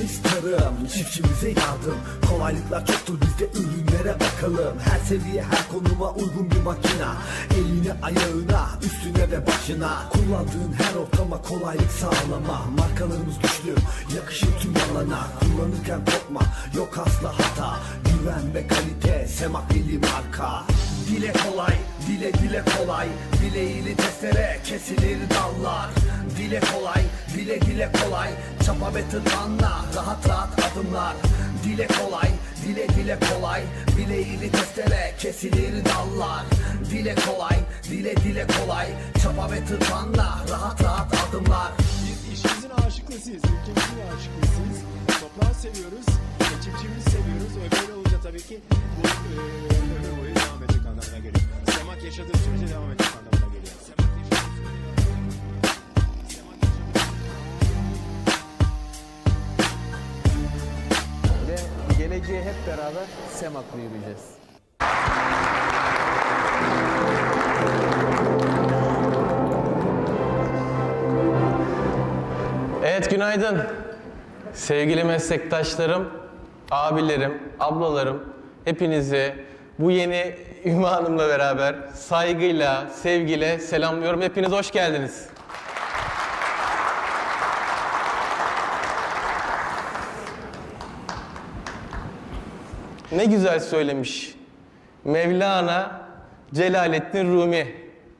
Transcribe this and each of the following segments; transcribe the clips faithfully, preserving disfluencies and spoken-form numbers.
Temiz tarım, çiftçimize yardım. Kolaylıklar çoktur, biz de ürünlere bakalım. Her seviye, her konuma uygun bir makina. Eline, ayağına, üstüne ve başına. Kullandığın her ortama kolaylık sağlama. Markalarımız güçlü, yakışır tüm alana. Kullanırken korkma, yok asla hata. Güven ve kalite, Semak milli marka. Dile kolay, dile dile kolay. Bileğiyle testere kesilir dallar. Dile kolay, dile dile kolay. Çapa ve tırmanla, rahat rahat adımlar. Dile kolay, dile dile kolay. Bileğiyle testere kesilir dallar. Dile kolay, dile dile kolay. Çapa ve tırmanla, rahat rahat adımlar. Biz işimizin aşıklısıyız, ülkemizin aşıklısıyız. Toprağı seviyoruz, çiftçimizi seviyoruz ve böyle olunca tabii ki bu e, ömür boyu devam edecek anlamına geliyor. Semak yaşadığı sürece devam edecek anlamına geliyor. Semak yaşadığı sürece... Semak yaşadığı... Ve geleceğe hep beraber Semak'la yürüyeceğiz. Evet, günaydın. Sevgili meslektaşlarım, abilerim, ablalarım, hepinizi bu yeni ünvanımla beraber saygıyla, sevgiyle selamlıyorum. Hepiniz hoş geldiniz. Ne güzel söylemiş Mevlana Celaleddin Rumi.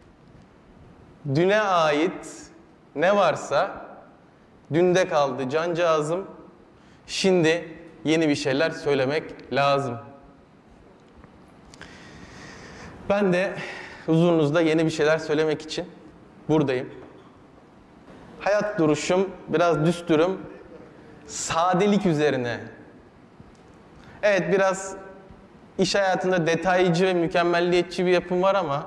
Düne ait ne varsa dünde kaldı cancağızım, şimdi yeni bir şeyler söylemek lazım. Ben de huzurunuzda yeni bir şeyler söylemek için buradayım. Hayat duruşum biraz düsturum, sadelik üzerine. Evet, biraz iş hayatında detaycı ve mükemmelliyetçi bir yapım var ama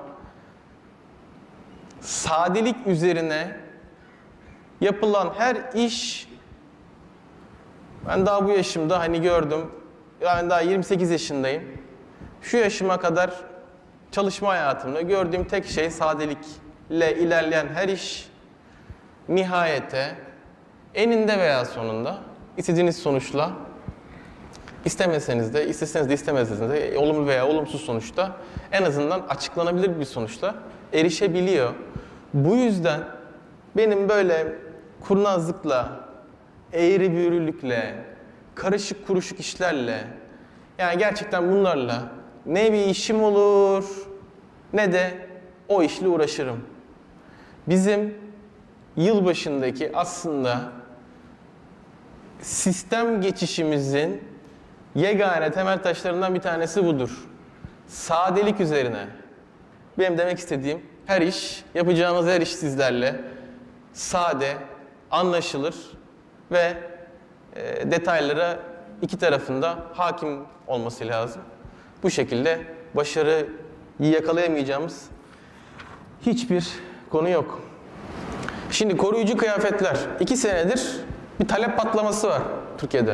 sadelik üzerine yapılan her iş, ben daha bu yaşımda hani gördüm, yani daha yirmi sekiz yaşındayım. Şu yaşıma kadar çalışma hayatımda gördüğüm tek şey sadelikle ilerleyen her iş nihayete, eninde veya sonunda istediğiniz sonuçla, istemeseniz de, isteseniz de istemeseniz de olumlu veya olumsuz sonuçta en azından açıklanabilir bir sonuçla erişebiliyor. Bu yüzden benim böyle kurnazlıkla, eğri büğrülükle, karışık kuruşuk işlerle, yani gerçekten bunlarla ne bir işim olur ne de o işle uğraşırım. Bizim yılbaşındaki aslında sistem geçişimizin yegane temel taşlarından bir tanesi budur. Sadelik üzerine. Benim demek istediğim her iş, yapacağımız her iş sizlerle sade, anlaşılır ve e, detaylara iki tarafında hakim olması lazım. Bu şekilde başarıyı yakalayamayacağımız hiçbir konu yok. Şimdi koruyucu kıyafetler. İki senedir bir talep patlaması var Türkiye'de.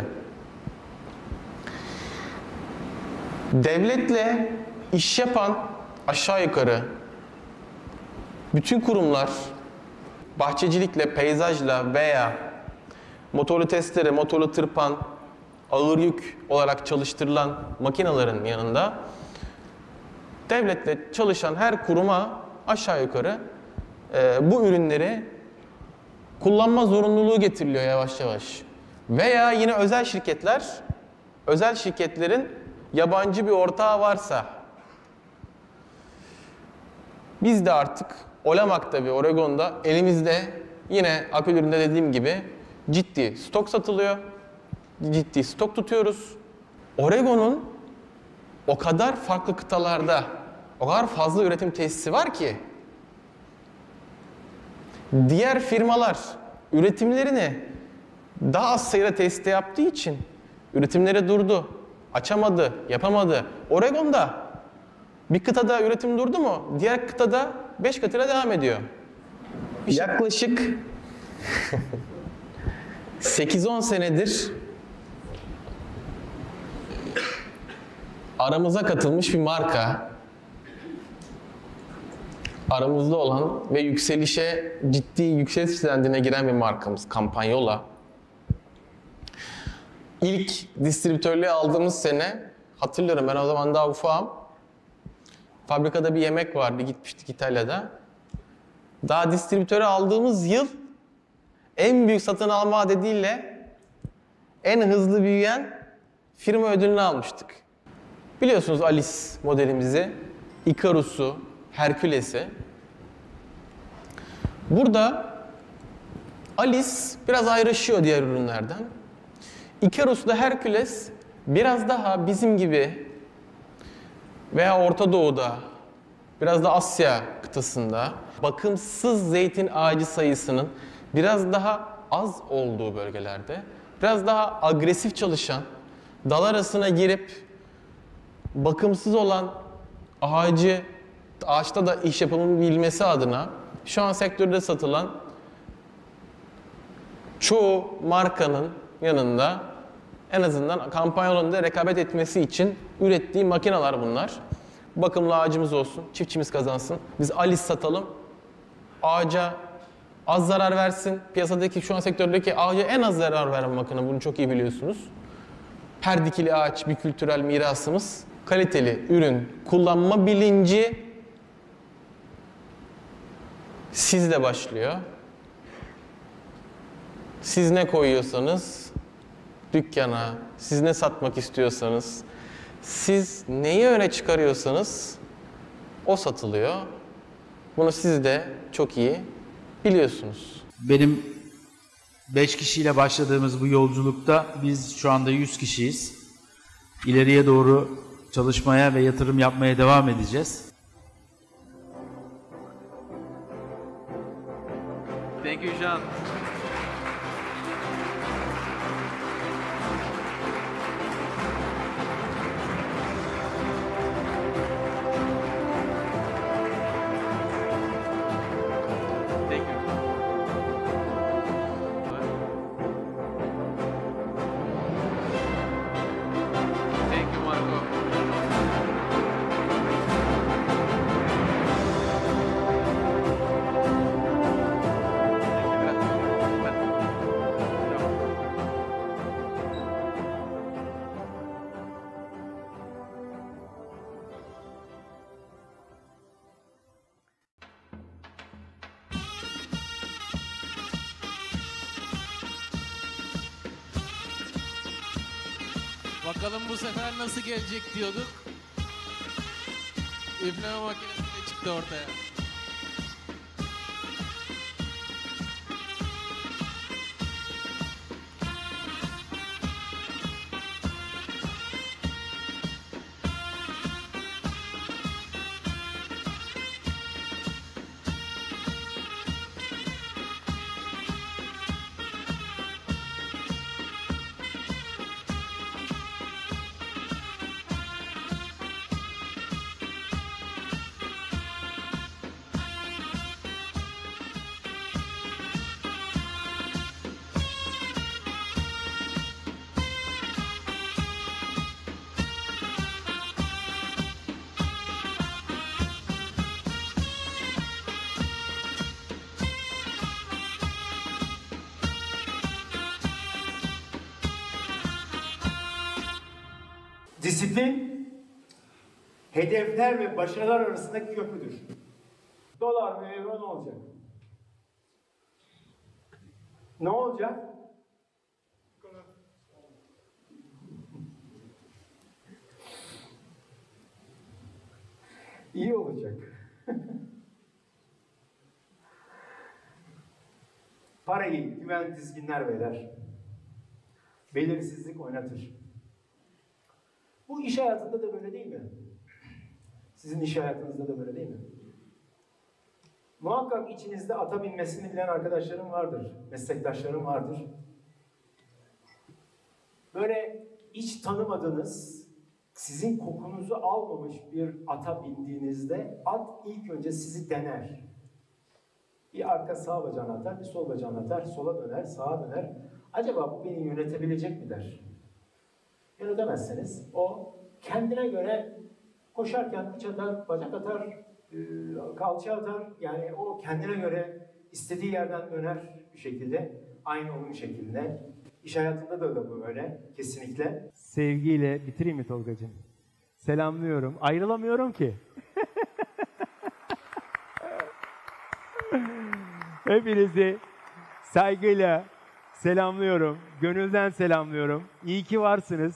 Devletle iş yapan aşağı yukarı bütün kurumlar bahçecilikle, peyzajla veya motorlu testere, motorlu tırpan, ağır yük olarak çalıştırılan makinelerin yanında devletle çalışan her kuruma aşağı yukarı e, bu ürünleri kullanma zorunluluğu getiriliyor yavaş yavaş. Veya yine özel şirketler, özel şirketlerin yabancı bir ortağı varsa, biz de artık Olamak'ta ve Oregon'da elimizde yine akül üründe dediğim gibi ciddi stok satılıyor. Ciddi stok tutuyoruz. Oregon'un o kadar farklı kıtalarda o kadar fazla üretim tesisi var ki diğer firmalar üretimlerini daha az sayıda tesiste yaptığı için üretimleri durdu. Açamadı, yapamadı. Oregon'da bir kıtada üretim durdu mu, diğer kıtada beş katıyla devam ediyor. Yaklaşık sekiz on senedir aramıza katılmış bir marka, aramızda olan ve yükselişe, ciddi yükseliş trendine giren bir markamız Campanyola. İlk distribütörlüğü aldığımız sene, hatırlıyorum ben o zaman daha ufağım. Fabrikada bir yemek vardı, gitmiştik İtalya'da. Daha distribütörü aldığımız yıl en büyük satın alma adediyle en hızlı büyüyen firma ödülünü almıştık. Biliyorsunuz Alice modelimizi, Icarus'u, Hercules'i. Burada Alice biraz ayrışıyor diğer ürünlerden. Icarus'la Hercules biraz daha bizim gibi veya Orta Doğu'da, biraz da Asya kıtasında bakımsız zeytin ağacı sayısının biraz daha az olduğu bölgelerde, biraz daha agresif çalışan, dal arasına girip bakımsız olan ağacı, ağaçta da iş yapılabilmesi adına şu an sektörde satılan çoğu markanın yanında en azından kampanyalarında rekabet etmesi için ürettiği makineler bunlar. Bakımlı ağacımız olsun, çiftçimiz kazansın. Biz Alice satalım, ağaca az zarar versin. Piyasadaki şu an sektördeki ağaca en az zarar veren makine, bunu çok iyi biliyorsunuz. Her dikili ağaç bir kültürel mirasımız. Kaliteli ürün kullanma bilinci sizle başlıyor. Siz ne koyuyorsanız dükkana, siz ne satmak istiyorsanız, siz neyi öne çıkarıyorsanız o satılıyor. Bunu siz de çok iyi biliyorsunuz. Benim beş kişiyle başladığımız bu yolculukta biz şu anda yüz kişiyiz. İleriye doğru çalışmaya ve yatırım yapmaya devam edeceğiz. Thank you, Jean. Bakalım bu sefer nasıl gelecek diyorduk. Üfleme makinesi de çıktı ortaya. Disiplin, hedefler ve başarılar arasındaki köprüdür. Dolar ve euro ne olacak? Ne olacak? İyi olacak. Parayı güven dizginler beyler. Belirsizlik oynatır. Bu iş hayatında da böyle değil mi? Sizin iş hayatınızda da böyle değil mi? Muhakkak içinizde ata binmesini bilen arkadaşlarım vardır, meslektaşlarım vardır. Böyle hiç tanımadığınız, sizin kokunuzu almamış bir ata bindiğinizde at ilk önce sizi dener. Bir arka sağ bacağını atar, bir sol bacağını atar, sola döner, sağa döner. Acaba bu beni yönetebilecek mi der? Yönetemezseniz o kendine göre koşarken kıç atar, bacak atar, kalça atar. Yani o kendine göre istediği yerden döner bir şekilde, aynı onun şeklinde İş hayatında da, da bu böyle kesinlikle. Sevgiyle bitireyim mi Tolgacığım? Selamlıyorum. Ayrılamıyorum ki. Hepinizi saygıyla selamlıyorum. Gönülden selamlıyorum. İyi ki varsınız.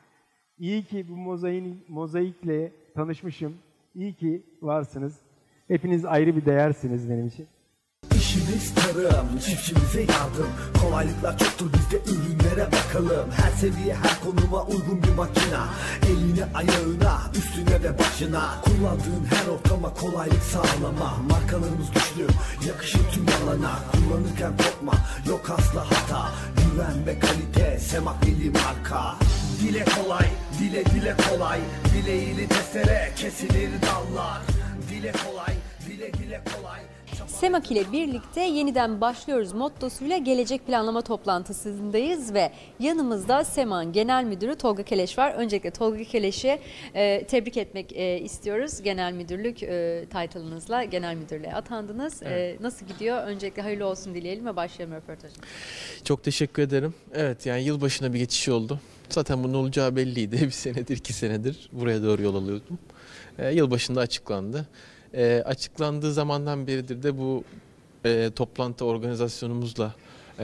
İyi ki bu mozaiğin, mozaikle tanışmışım. İyi ki varsınız. Hepiniz ayrı bir değersiniz benim için. İşimiz tarım, çiftçimize yardım. Kolaylıklar çoktur, biz de ürünlere bakalım. Her seviye, her konuma uygun bir makina. Eline, ayağına, üstüne ve başına. Kullandığın her ortama kolaylık sağlama. Markalarımız güçlü, yakışır tüm alana. Kullanırken korkma, yok asla hata. Güven ve kalite, Semak milli marka. Dile kolay, dile dile kolay. Bileğiyle testere, kesilir dallar. Dile kolay, dile dile kolay. Semak ile birlikte yeniden başlıyoruz mottosuyla gelecek planlama toplantısındayız ve yanımızda Semak'ın Genel Müdürü Tolga Keleş var. Öncelikle Tolga Keleş'i e, tebrik etmek e, istiyoruz. Genel Müdürlük e, title'ınızla Genel Müdürlüğe atandınız. Evet. E, nasıl gidiyor? Öncelikle hayırlı olsun dileyelim ve başlayalım röportajı. Çok teşekkür ederim. Evet, yani yılbaşına bir geçiş oldu. Zaten bunun olacağı belliydi. Bir senedir, iki senedir buraya doğru yol alıyordum. E, yılbaşında açıklandı. E, açıklandığı zamandan beridir de bu e, toplantı organizasyonumuzla e,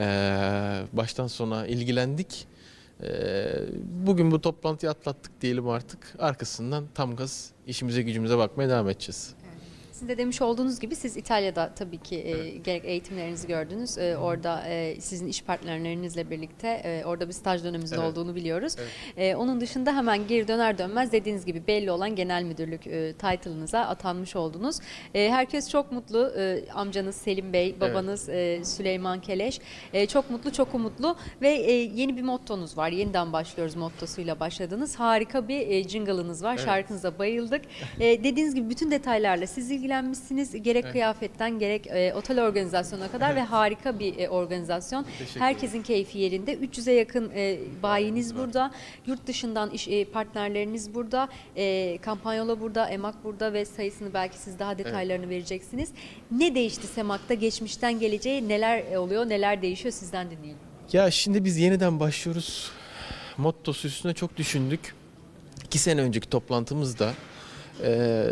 baştan sona ilgilendik. E, bugün bu toplantıyı atlattık diyelim artık. Arkasından tam gaz işimize gücümüze bakmaya devam edeceğiz. Sizin de demiş olduğunuz gibi siz İtalya'da tabii ki e, gerek eğitimlerinizi gördünüz. E, orada e, sizin iş partnerlerinizle birlikte e, orada bir staj döneminizde evet. olduğunu biliyoruz. Evet. E, onun dışında hemen geri döner dönmez dediğiniz gibi belli olan genel müdürlük e, title'ınıza atanmış oldunuz. E, herkes çok mutlu. E, amcanız Selim Bey, babanız evet. e, Süleyman Keleş. E, çok mutlu, çok umutlu ve e, yeni bir mottonuz var. Yeniden başlıyoruz mottosuyla başladınız. Harika bir e, jingle'ınız var. Evet. Şarkınıza bayıldık. E, dediğiniz gibi bütün detaylarla siz ilgilenmişsiniz. Gerek evet. kıyafetten gerek e, otel organizasyonuna kadar evet. ve harika bir e, organizasyon. Herkesin keyfi yerinde. üç yüze yakın e, bayiniz evet. burada. Yurt dışından iş e, partnerleriniz burada. E, Kampanyola burada, Emak burada ve sayısını belki siz daha detaylarını evet. vereceksiniz. Ne değişti Semak'ta? Geçmişten geleceğe neler oluyor, neler değişiyor? Sizden dinleyelim. Ya şimdi biz yeniden başlıyoruz. Mottosu üstüne çok düşündük. İki sene önceki toplantımızda e,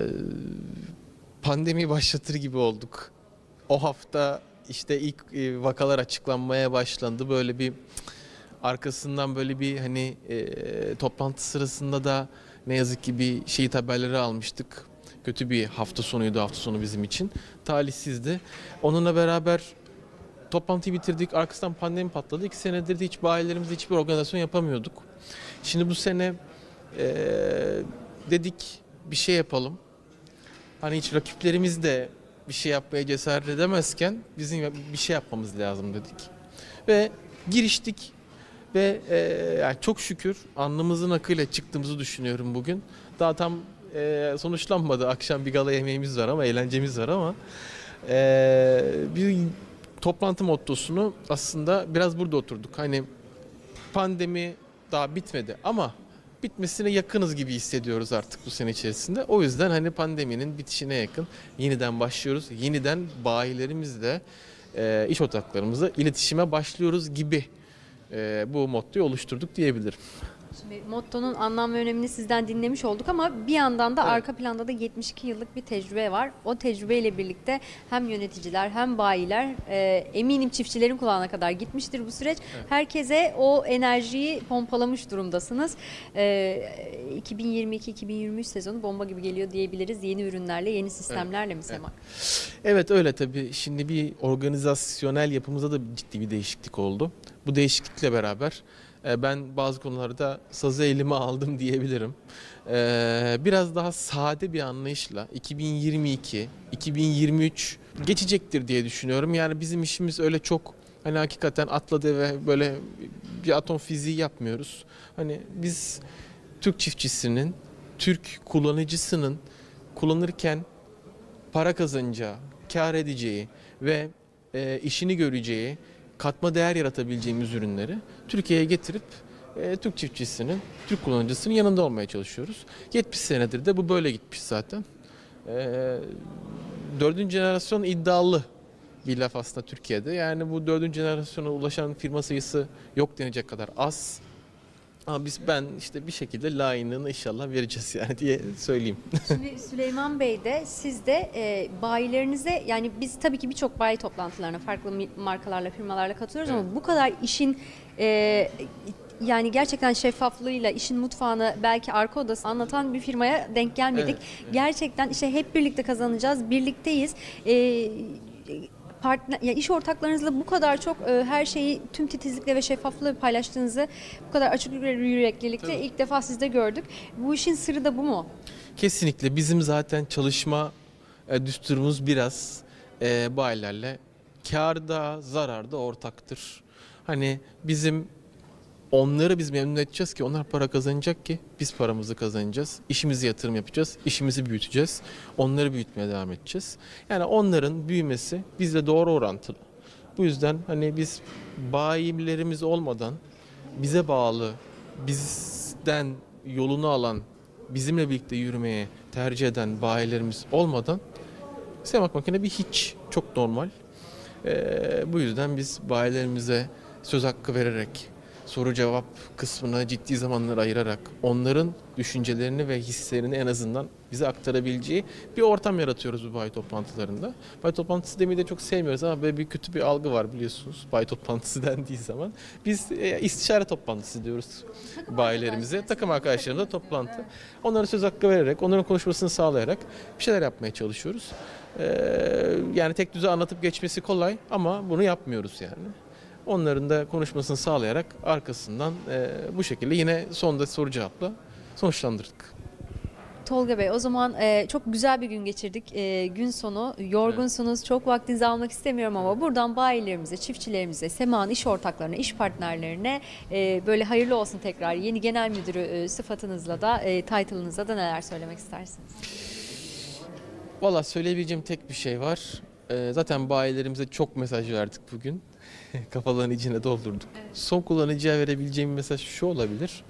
pandemi başlatır gibi olduk. O hafta işte ilk vakalar açıklanmaya başlandı. Böyle bir arkasından böyle bir hani e, toplantı sırasında da ne yazık ki bir şehit haberleri almıştık. Kötü bir hafta sonuydu hafta sonu bizim için. Talihsizdi. Onunla beraber toplantıyı bitirdik. Arkasından pandemi patladı. İki senedir de hiç bayilerimizde hiçbir organizasyon yapamıyorduk. Şimdi bu sene e, dedik bir şey yapalım. Hani hiç rakiplerimiz de bir şey yapmaya cesaret edemezken bizim bir şey yapmamız lazım dedik. Ve giriştik ve e, yani çok şükür alnımızın akıyla çıktığımızı düşünüyorum bugün. Daha tam e, sonuçlanmadı. Akşam bir gala yemeğimiz var ama eğlencemiz var ama e, bir toplantı mottosunu aslında biraz burada oturduk. Hani pandemi daha bitmedi ama bitmesine yakınız gibi hissediyoruz artık bu sene içerisinde. O yüzden hani pandeminin bitişine yakın yeniden başlıyoruz. Yeniden bayilerimizle, e, iş ortaklarımızla iletişime başlıyoruz gibi e, bu mottoyu oluşturduk diyebilirim. Şimdi mottonun anlam ve önemini sizden dinlemiş olduk ama bir yandan da evet. arka planda da yetmiş iki yıllık bir tecrübe var. O tecrübeyle birlikte hem yöneticiler hem bayiler e, eminim çiftçilerin kulağına kadar gitmiştir bu süreç. Evet. Herkese o enerjiyi pompalamış durumdasınız. E, iki bin yirmi iki iki bin yirmi üç sezonu bomba gibi geliyor diyebiliriz. Yeni ürünlerle, yeni sistemlerle evet. mi Semak? Evet. evet öyle tabii. Şimdi bir organizasyonel yapımızda da ciddi bir değişiklik oldu. Bu değişiklikle beraber ben bazı konularda sazı elime aldım diyebilirim. Biraz daha sade bir anlayışla iki bin yirmi iki iki bin yirmi üç geçecektir diye düşünüyorum. Yani bizim işimiz öyle çok hani hakikaten atla deve böyle bir atom fiziği yapmıyoruz. Hani biz Türk çiftçisinin, Türk kullanıcısının kullanırken para kazanacağı, kar edeceği ve işini göreceği, katma değer yaratabileceğimiz ürünleri Türkiye'ye getirip e, Türk çiftçisinin, Türk kullanıcısının yanında olmaya çalışıyoruz. yetmiş senedir de bu böyle gitmiş zaten. E, dördüncü jenerasyon iddialı bir laf aslında Türkiye'de. Yani bu dördüncü jenerasyona ulaşan firma sayısı yok denecek kadar az. Ama biz ben işte bir şekilde layığını inşallah vereceğiz yani diye söyleyeyim. Şimdi Süleyman Bey de siz de e, bayilerinize, yani biz tabii ki birçok bayi toplantılarına farklı markalarla, firmalarla katılıyoruz, evet. Ama bu kadar işin e, yani gerçekten şeffaflığıyla işin mutfağını belki arka odası anlatan bir firmaya denk gelmedik. Evet, evet. Gerçekten işte hep birlikte kazanacağız, birlikteyiz. E, Partner, ya iş ortaklarınızla bu kadar çok e, her şeyi tüm titizlikle ve şeffaflıkla paylaştığınızı, bu kadar açık yüreklilikle Tabii. ilk defa sizde gördük. Bu işin sırrı da bu mu? Kesinlikle. Bizim zaten çalışma e, düsturumuz biraz e, bayilerle kârda, zararda ortaktır. Hani bizim onları biz memnun edeceğiz ki onlar para kazanacak ki biz paramızı kazanacağız. İşimizi yatırım yapacağız, işimizi büyüteceğiz. Onları büyütmeye devam edeceğiz. Yani onların büyümesi bizle doğru orantılı. Bu yüzden hani biz bayilerimiz olmadan bize bağlı, bizden yolunu alan, bizimle birlikte yürümeye tercih eden bayilerimiz olmadan Semak Makine bir hiç, çok normal. Ee, bu yüzden biz bayilerimize söz hakkı vererek, soru cevap kısmına ciddi zamanlar ayırarak onların düşüncelerini ve hislerini en azından bize aktarabileceği bir ortam yaratıyoruz bu bayi toplantılarında. Bayi toplantısı demeyi de çok sevmiyoruz ama böyle bir kötü bir algı var biliyorsunuz bayi toplantısı dendiği zaman. Biz e, istişare toplantısı diyoruz takım bayilerimize. Arkadaşlar. Takım arkadaşlarımızla toplantı. Evet. Onlara söz hakkı vererek, onların konuşmasını sağlayarak bir şeyler yapmaya çalışıyoruz. Ee, yani tek düze anlatıp geçmesi kolay ama bunu yapmıyoruz yani. Onların da konuşmasını sağlayarak arkasından e, bu şekilde yine sonda soru cevapla sonuçlandırdık. Tolga Bey, o zaman e, çok güzel bir gün geçirdik. E, gün sonu yorgunsunuz, evet. Çok vaktinizi almak istemiyorum ama buradan bayilerimize, çiftçilerimize, Sema'nın iş ortaklarına, iş partnerlerine e, böyle hayırlı olsun tekrar. Yeni genel müdürü e, sıfatınızla da, e, title'ınızla da neler söylemek istersiniz? Valla söyleyebileceğim tek bir şey var. E, zaten bayilerimize çok mesaj verdik bugün. Kafalarını içine doldurduk. Evet. Son kullanıcıya verebileceğim mesaj şu olabilir.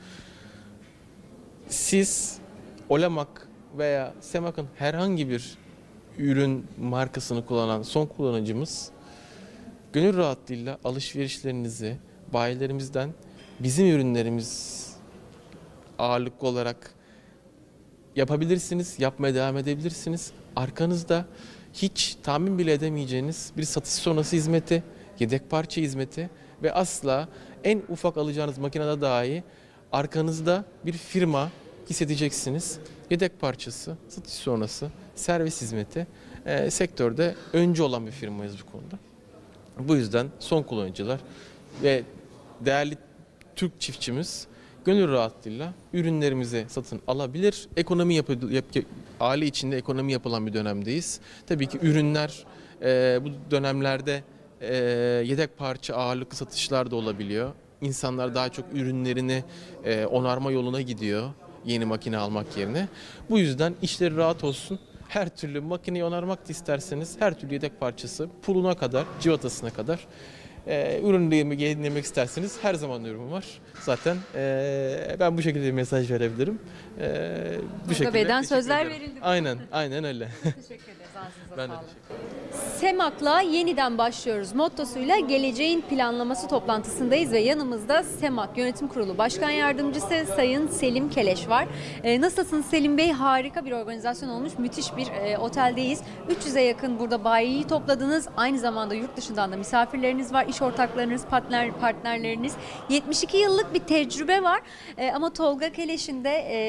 Siz Olamak veya Semak'ın herhangi bir ürün markasını kullanan son kullanıcımız gönül rahatlığıyla alışverişlerinizi bayilerimizden bizim ürünlerimiz ağırlıklı olarak yapabilirsiniz, yapmaya devam edebilirsiniz. Arkanızda hiç tahmin bile edemeyeceğiniz bir satış sonrası hizmeti, yedek parça hizmeti ve asla en ufak alacağınız makinede dahi arkanızda bir firma hissedeceksiniz. Yedek parçası, satış sonrası, servis hizmeti e, sektörde öncü olan bir firmayız bu konuda. Bu yüzden son kullanıcılar ve değerli Türk çiftçimiz gönül rahatlığıyla ürünlerimizi satın alabilir. Ekonomi yapı, yap, aile içinde ekonomi yapılan bir dönemdeyiz. Tabii ki ürünler e, bu dönemlerde e, yedek parça ağırlıklı satışlar da olabiliyor. İnsanlar daha çok ürünlerini e, onarma yoluna gidiyor yeni makine almak yerine. Bu yüzden işleri rahat olsun. Her türlü makineyi onarmak da isterseniz her türlü yedek parçası puluna kadar, civatasına kadar e, ürünlerimi yenilemek isterseniz her zaman ürünüm var. Zaten e, ben bu şekilde bir mesaj verebilirim. E, bu şekilde Bey'den sözler verildi. Aynen, aynen öyle. Teşekkür ederiz. Ağzınıza ben de sağlık. teşekkür ederim. Semak'la yeniden başlıyoruz mottosuyla geleceğin planlaması toplantısındayız ve yanımızda Semak Yönetim Kurulu Başkan Yardımcısı Sayın Selim Keleş var. E, nasılsınız Selim Bey? Harika bir organizasyon olmuş. Müthiş bir e, oteldeyiz. üç yüze yakın burada bayiyi topladınız. Aynı zamanda yurt dışından da misafirleriniz var. İş ortaklarınız, partner, partnerleriniz. yetmiş iki yıllık bir tecrübe var. E, ama Tolga Keleş'in de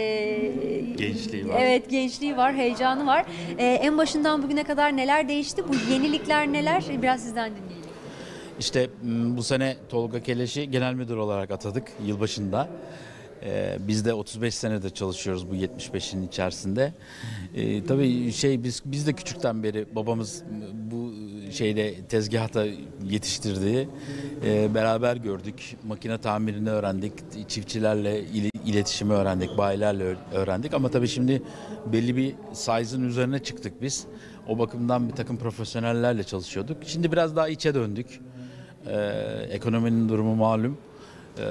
e, gençliği var. Evet, gençliği var, heyecanı var. E, en başından bugüne kadar neler değişti? Bu yenilikler neler? Biraz sizden dinleyelim. İşte bu sene Tolga Keleş'i genel müdür olarak atadık yılbaşında. Ee, biz de otuz beş senedir çalışıyoruz bu yetmiş beşin içerisinde. Ee, tabii şey biz biz de küçükten beri babamız bu şeyde tezgahta yetiştirdiği e, beraber gördük. Makine tamirini öğrendik, çiftçilerle il, iletişimi öğrendik, bayilerle öğrendik. Ama tabii şimdi belli bir size'ın üzerine çıktık biz. O bakımdan bir takım profesyonellerle çalışıyorduk. Şimdi biraz daha içe döndük. Ee, ekonominin durumu malum. Ee,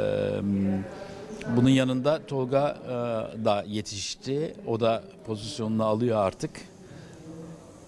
bunun yanında Tolga e, da yetişti. O da pozisyonunu alıyor artık.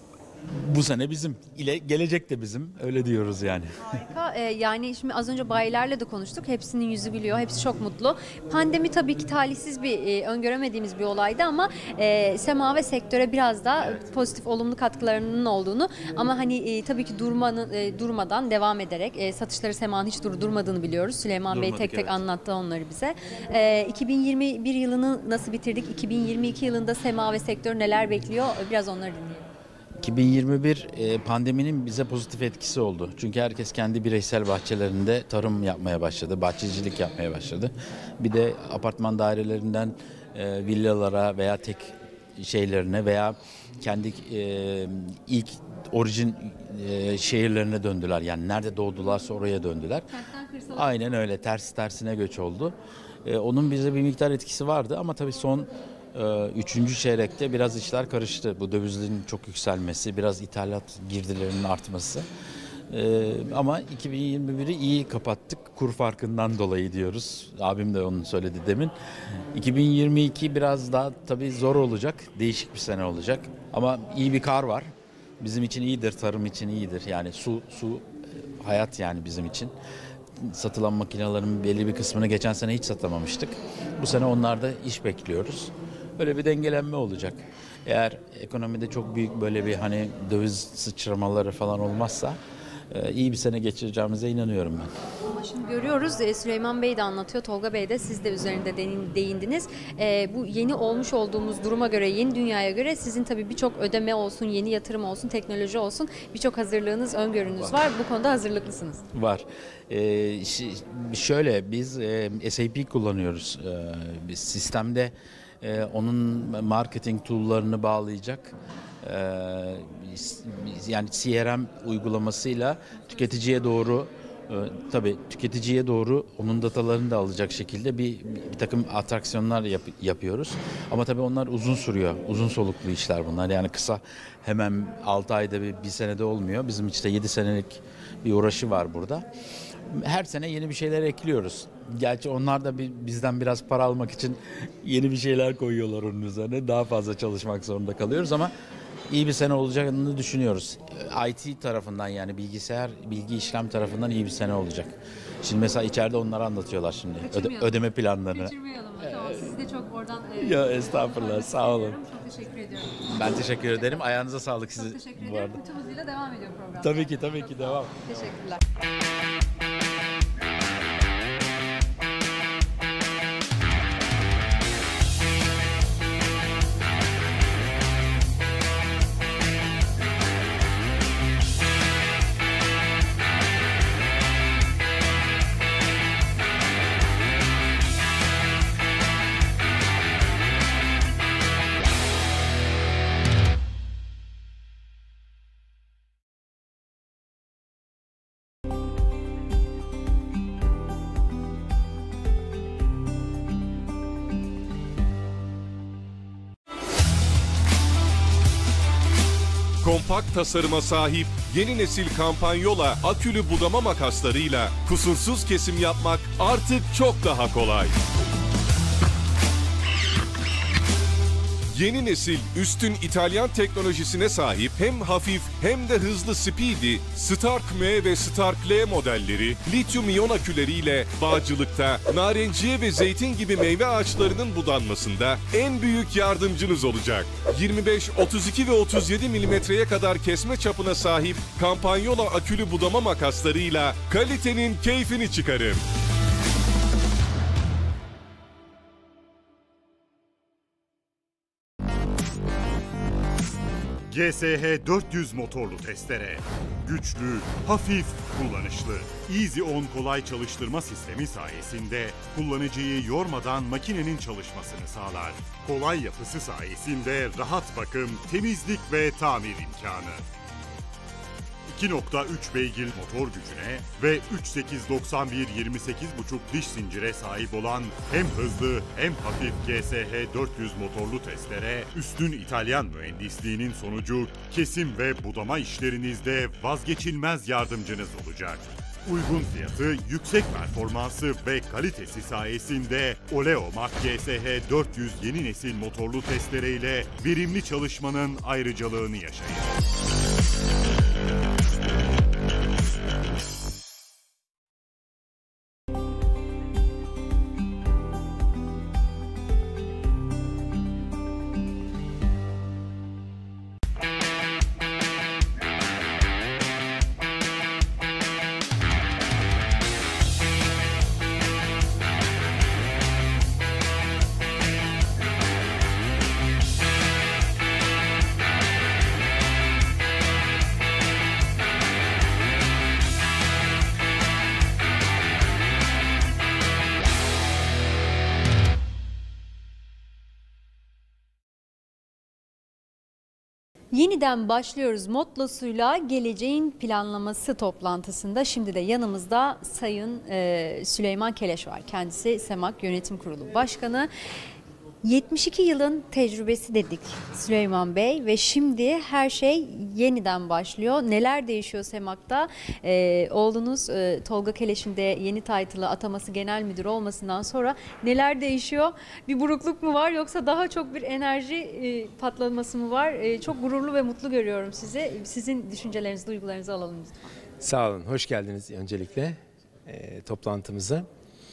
bu sene bizim, ile gelecek de bizim, öyle diyoruz yani. Harika. Ee, yani şimdi az önce bayilerle de konuştuk. Hepsinin yüzü gülüyor. Hepsi çok mutlu. Pandemi tabii ki talihsiz bir, e, öngöremediğimiz bir olaydı ama e, Sema ve sektöre biraz da evet. pozitif, olumlu katkılarının olduğunu ama hani e, tabii ki durmanın e, durmadan devam ederek e, satışları Sema'nın hiç dur durmadığını biliyoruz. Süleyman Durmadık, Bey tek tek evet. anlattı onları bize. E, iki bin yirmi bir yılını nasıl bitirdik? iki bin yirmi iki yılında Sema ve sektör neler bekliyor? Biraz onları dinleyelim. iki bin yirmi bir pandeminin bize pozitif etkisi oldu. Çünkü herkes kendi bireysel bahçelerinde tarım yapmaya başladı, bahçecilik yapmaya başladı. Bir de apartman dairelerinden e, villalara veya tek şeylerine veya kendi e, ilk orijin e, şehirlerine döndüler. Yani nerede doğdularsa oraya döndüler. Aynen öyle, ters tersine göç oldu. E, onun bize bir miktar etkisi vardı ama tabii son Üçüncü çeyrekte biraz işler karıştı. Bu dövizlerin çok yükselmesi, biraz ithalat girdilerinin artması. Ee, ama iki bin yirmi biri iyi kapattık. Kur farkından dolayı diyoruz. Abim de onu söyledi demin. iki bin yirmi iki biraz daha tabii zor olacak. Değişik bir sene olacak. Ama iyi bir kar var. Bizim için iyidir, tarım için iyidir. Yani su, su hayat yani bizim için. Satılan makinelerin belli bir kısmını geçen sene hiç satamamıştık. Bu sene onlarda iş bekliyoruz. Böyle bir dengelenme olacak. Eğer ekonomide çok büyük böyle bir hani döviz sıçramaları falan olmazsa e, iyi bir sene geçireceğimize inanıyorum ben. Ama şimdi görüyoruz e, Süleyman Bey de anlatıyor, Tolga Bey de siz de üzerinde değindiniz. E, bu yeni olmuş olduğumuz duruma göre, yeni dünyaya göre sizin tabii birçok ödeme olsun, yeni yatırım olsun, teknoloji olsun birçok hazırlığınız, öngörünüz var. var. Bu konuda hazırlıklısınız. Var. Ee, şöyle biz e, S A P kullanıyoruz. Ee, biz sistemde Ee, onun marketing tool'larını bağlayacak ee, yani C R M uygulamasıyla tüketiciye doğru e, tabii tüketiciye doğru onun datalarını da alacak şekilde bir, bir takım atraksiyonlar yap, yapıyoruz. Ama tabii onlar uzun sürüyor. Uzun soluklu işler bunlar. Yani kısa hemen altı ayda bir, bir senede olmuyor. Bizim işte yedi senelik bir uğraşı var burada. Her sene yeni bir şeyler ekliyoruz. Gerçi onlar da bir, bizden biraz para almak için yeni bir şeyler koyuyorlar onun üzerine. Daha fazla çalışmak zorunda kalıyoruz ama iyi bir sene olacağını düşünüyoruz. I T tarafından yani bilgisayar, bilgi işlem tarafından iyi bir sene olacak. Şimdi mesela içeride onları anlatıyorlar şimdi. Öde, ödeme planlarını. Kaçırmayalım. Tamam, sizi de çok oradan... E, ya estağfurullah, sağ olun. Çok teşekkür ediyorum. Ben teşekkür ederim. Ayağınıza sağlık sizi. Çok teşekkür ederim. Bütün hızıyla devam ediyor program. Tabii ki, tabii ki devam. Teşekkürler. Kompakt tasarıma sahip yeni nesil Campagnola akülü budama makaslarıyla kusursuz kesim yapmak artık çok daha kolay. Yeni nesil üstün İtalyan teknolojisine sahip hem hafif hem de hızlı Speedy, Stark M ve Stark L modelleri lityum iyon aküleriyle bağcılıkta, narenciye ve zeytin gibi meyve ağaçlarının budanmasında en büyük yardımcınız olacak. yirmi beş, otuz iki ve otuz yedi milimetreye kadar kesme çapına sahip Campagnola akülü budama makaslarıyla kalitenin keyfini çıkarın. G S H dört yüz motorlu testere. Güçlü, hafif, kullanışlı. Easy On kolay çalıştırma sistemi sayesinde kullanıcıyı yormadan makinenin çalışmasını sağlar. Kolay yapısı sayesinde rahat bakım, temizlik ve tamir imkanı. iki nokta üç beygir motor gücüne ve üç bin sekiz yüz doksan bir yirmi sekiz buçuk diş zincire sahip olan hem hızlı hem hafif G S H dört yüz motorlu testere, üstün İtalyan mühendisliğinin sonucu kesim ve budama işlerinizde vazgeçilmez yardımcınız olacak. Uygun fiyatı, yüksek performansı ve kalitesi sayesinde Oleomak G S H dört yüz yeni nesil motorlu testereyle verimli çalışmanın ayrıcalığını yaşayın. Yeniden başlıyoruz mottosuyla geleceğin planlaması toplantısında. Şimdi de yanımızda Sayın e, Süleyman Keleş var. Kendisi SEMAK Yönetim Kurulu Başkanı. yetmiş iki yılın tecrübesi dedik Süleyman Bey ve şimdi her şey yeniden başlıyor. Neler değişiyor SEMAK'ta? Ee, oğlunuz e, Tolga Keleş'in de yeni title'ı ataması genel müdür olmasından sonra neler değişiyor? Bir burukluk mu var yoksa daha çok bir enerji e, patlaması mı var? E, çok gururlu ve mutlu görüyorum sizi. Sizin düşüncelerinizi, duygularınızı alalım lütfen. Sağ olun, hoş geldiniz öncelikle e, toplantımıza.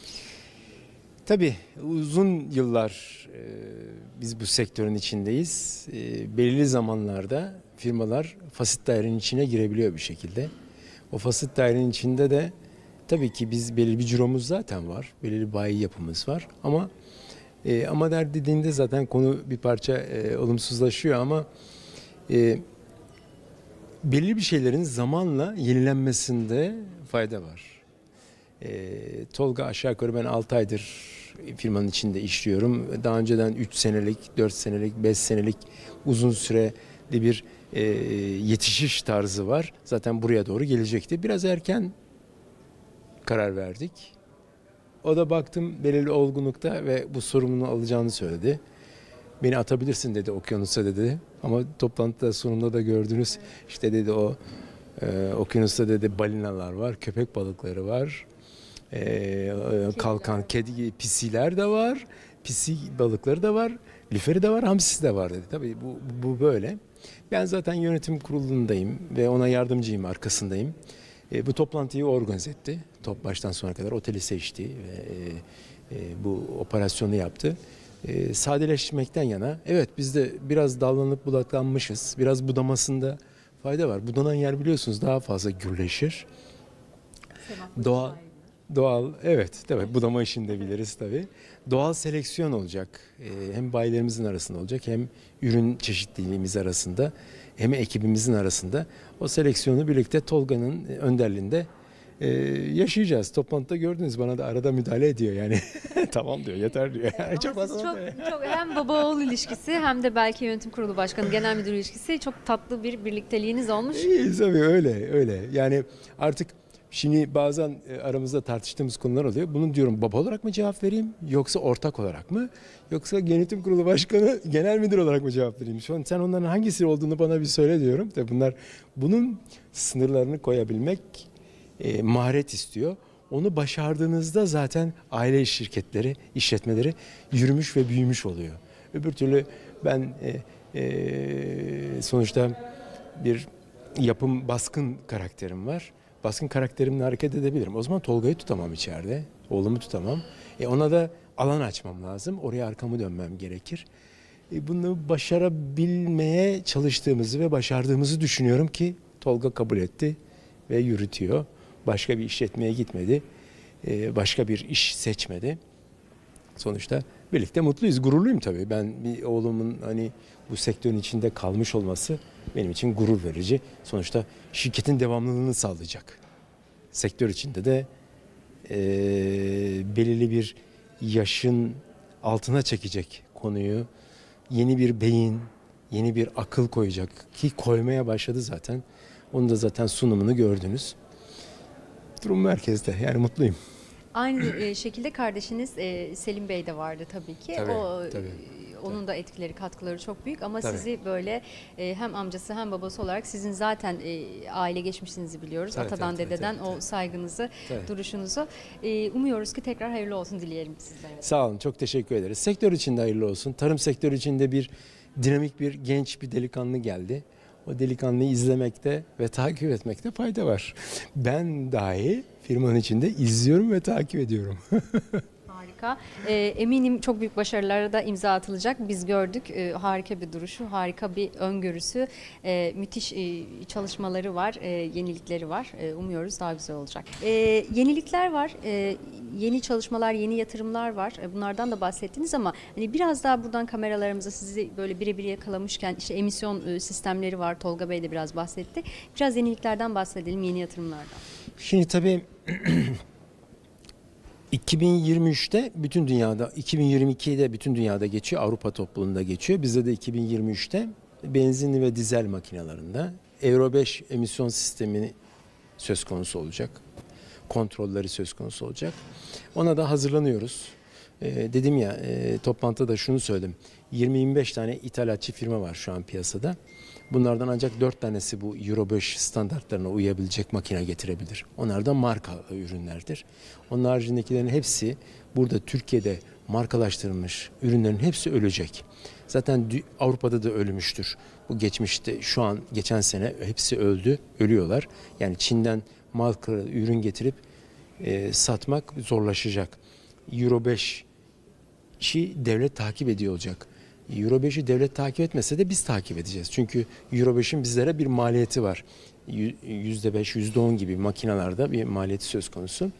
Tabii uzun yıllar e, biz bu sektörün içindeyiz. E, belirli zamanlarda firmalar fasit dairenin içine girebiliyor bir şekilde. O fasit dairenin içinde de tabii ki biz belirli bir ciromuz zaten var. Belirli bir bayi yapımız var. Ama e, ama der dediğinde zaten konu bir parça e, olumsuzlaşıyor ama e, belirli bir şeylerin zamanla yenilenmesinde fayda var. E, Tolga aşağı yukarı ben altı aydır firmanın içinde işliyorum. Daha önceden üç senelik, dört senelik, beş senelik uzun süreli bir e, yetişiş tarzı var. Zaten buraya doğru gelecekti. Biraz erken karar verdik. O da baktım belirli olgunlukta ve bu sorumluluğu alacağını söyledi. Beni atabilirsin dedi okyanusa dedi. Ama toplantıda sonunda da gördünüz. İşte dedi o e, okyanusta dedi balinalar var, köpek balıkları var. Ee, kalkan, kedi, pisiler de var, pisi balıkları da var, lüferi de var, hamsisi de var dedi. Tabii bu, bu böyle. Ben zaten yönetim kurulundayım ve ona yardımcıyım, arkasındayım. E, bu toplantıyı organize etti. Top baştan sona kadar oteli seçti ve e, e, bu operasyonu yaptı. E, sadeleştirmekten yana, evet biz de biraz dallanıp budaklanmışız. Biraz budamasında fayda var. Budanan yer biliyorsunuz daha fazla gürleşir. Doğa Doğal, evet tabii budama işini de biliriz tabii. Doğal seleksiyon olacak. Ee, hem bayilerimizin arasında olacak hem ürün çeşitliliğimiz arasında hem ekibimizin arasında. O seleksiyonu birlikte Tolga'nın önderliğinde e, yaşayacağız. Toplantıda gördünüz bana da arada müdahale ediyor yani. Tamam diyor yeter diyor. Yani çok, çok, çok hem baba oğul ilişkisi hem de belki yönetim kurulu başkanı genel müdür ilişkisi çok tatlı bir birlikteliğiniz olmuş. İyi tabii öyle öyle yani artık. Şimdi bazen aramızda tartıştığımız konular oluyor. Bunu diyorum baba olarak mı cevap vereyim yoksa ortak olarak mı? Yoksa yönetim kurulu başkanı genel müdür olarak mı cevap vereyim? Şu an sen onların hangisi olduğunu bana bir söyle diyorum. Tabii bunlar bunun sınırlarını koyabilmek e, maharet istiyor. Onu başardığınızda zaten aile şirketleri, işletmeleri yürümüş ve büyümüş oluyor. Öbür türlü ben e, e, sonuçta bir yapım baskın karakterim var. Baskın karakterimle hareket edebilirim. O zaman Tolga'yı tutamam içeride. Oğlumu tutamam. E ona da alan açmam lazım. Oraya arkamı dönmem gerekir. E bunu başarabilmeye çalıştığımızı ve başardığımızı düşünüyorum ki Tolga kabul etti ve yürütüyor. Başka bir işletmeye gitmedi. E başka bir iş seçmedi. Sonuçta birlikte mutluyuz. Gururluyum tabii. Ben bir oğlumun hani bu sektörün içinde kalmış olması benim için gurur verici. Sonuçta şirketin devamlılığını sağlayacak. Sektör içinde de e, belirli bir yaşın altına çekecek konuyu. Yeni bir beyin, yeni bir akıl koyacak ki koymaya başladı zaten. Onun da zaten sunumunu gördünüz. Durum merkezde yani mutluyum. Aynı şekilde kardeşiniz Selim Bey de vardı tabii ki. Tabii, o tabii. Onun da etkileri, katkıları çok büyük ama Tabii. sizi böyle hem amcası hem babası olarak sizin zaten aile geçmişinizi biliyoruz. Tabii, Atadan, tabii, dededen tabii, o tabii. saygınızı, Tabii. duruşunuzu. Umuyoruz ki tekrar hayırlı olsun dileyelim sizlere. Sağ olun, çok teşekkür ederiz. Sektör içinde hayırlı olsun. Tarım sektörü içinde bir dinamik bir genç bir delikanlı geldi. O delikanlıyı izlemekte ve takip etmekte fayda var. Ben dahi firmanın içinde izliyorum ve takip ediyorum. Harika. E, eminim çok büyük başarılara da imza atılacak. Biz gördük. E, harika bir duruşu, harika bir öngörüsü, e, müthiş e, çalışmaları var, e, yenilikleri var. E, umuyoruz daha güzel olacak. E, yenilikler var, e, yeni çalışmalar, yeni yatırımlar var. E, bunlardan da bahsettiniz ama hani biraz daha buradan kameralarımıza sizi böyle birebir yakalamışken işte emisyon e, sistemleri var. Tolga Bey de biraz bahsetti. Biraz yeniliklerden bahsedelim, yeni yatırımlardan. Şimdi tabii iki bin yirmi üçte bütün dünyada, iki bin yirmi ikide bütün dünyada geçiyor, Avrupa topluluğunda geçiyor. Bizde de iki bin yirmi üçte benzinli ve dizel makinelerinde Euro beş emisyon sistemini söz konusu olacak. Kontrolleri söz konusu olacak. Ona da hazırlanıyoruz. Ee, dedim ya e, toplantıda şunu söyledim. yirmi yirmi beş tane ithalatçı firma var şu an piyasada. Bunlardan ancak dört tanesi bu Euro beş standartlarına uyabilecek makine getirebilir. Onlar da marka ürünlerdir. Onun haricindekilerin hepsi burada Türkiye'de markalaştırılmış ürünlerin hepsi ölecek. Zaten Avrupa'da da ölmüştür. Bu geçmişte şu an geçen sene hepsi öldü, ölüyorlar. Yani Çin'den marka ürün getirip e, satmak zorlaşacak. Euro beşi devlet takip ediyor olacak. Euro beşi devlet takip etmese de biz takip edeceğiz. Çünkü Euro beşin bizlere bir maliyeti var. yüzde beş, yüzde on gibi makinalarda bir maliyeti söz konusu.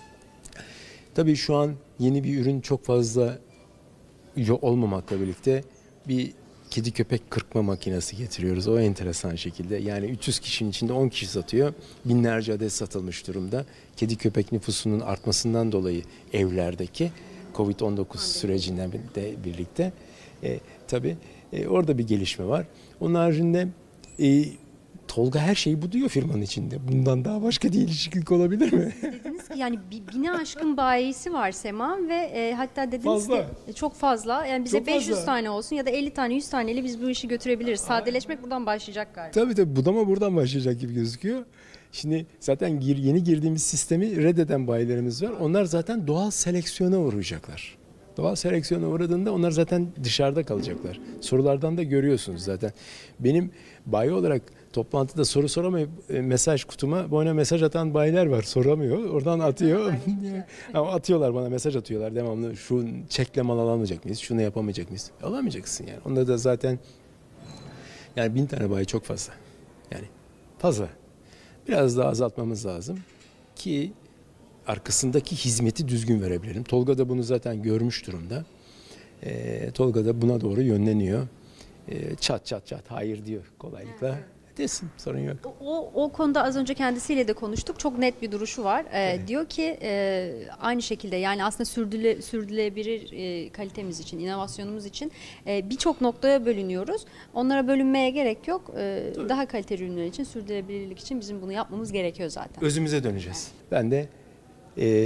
Tabii şu an yeni bir ürün çok fazla olmamakla birlikte bir kedi köpek kırpma makinesi getiriyoruz. O enteresan şekilde. Yani üç yüz kişinin içinde on kişi satıyor. Binlerce adet satılmış durumda. Kedi köpek nüfusunun artmasından dolayı evlerdeki kovid on dokuz sürecinden de birlikte e, tabii e, orada bir gelişme var. Onun haricinde e, Tolga her şeyi buluyor firmanın içinde. Bundan daha başka değişiklik olabilir mi? Dediniz ki yani bine aşkın bayisi var Sema ve e, hatta dediniz fazla. ki çok fazla. Yani bize Çok beş yüz fazla. tane olsun ya da elli tane yüz taneyle biz bu işi götürebiliriz. Sadeleşmek buradan başlayacak galiba. Tabii tabii budama buradan başlayacak gibi gözüküyor. Şimdi zaten gir, yeni girdiğimiz sistemi reddeden bayilerimiz var. Onlar zaten doğal seleksiyona uğrayacaklar. Doğal seleksiyona uğradığında onlar zaten dışarıda kalacaklar. Sorulardan da görüyorsunuz zaten. Benim bayi olarak toplantıda soru soramayıp e, mesaj kutuma bana mesaj atan bayiler var. Soramıyor. Oradan atıyor. Ama atıyorlar bana mesaj atıyorlar devamlı. Şu çekle mal alamayacak mıyız? Şunu yapamayacak mıyız? Alamayacaksın yani. Onda da zaten yani bin tane bayi çok fazla. Yani fazla. Biraz daha azaltmamız lazım ki arkasındaki hizmeti düzgün verebilirim. Tolga da bunu zaten görmüş durumda. E, Tolga da buna doğru yönleniyor. E, çat çat çat hayır diyor kolaylıkla. Desin, sorun yok. O, o, o konuda az önce kendisiyle de konuştuk. Çok net bir duruşu var. Ee, evet. Diyor ki e, aynı şekilde yani aslında sürdüle, sürdürülebilir e, kalitemiz için, inovasyonumuz için e, birçok noktaya bölünüyoruz. Onlara bölünmeye gerek yok. E, daha kaliteli ürünler için, sürdürülebilirlik için bizim bunu yapmamız gerekiyor zaten. Özümüze döneceğiz. Ben de e,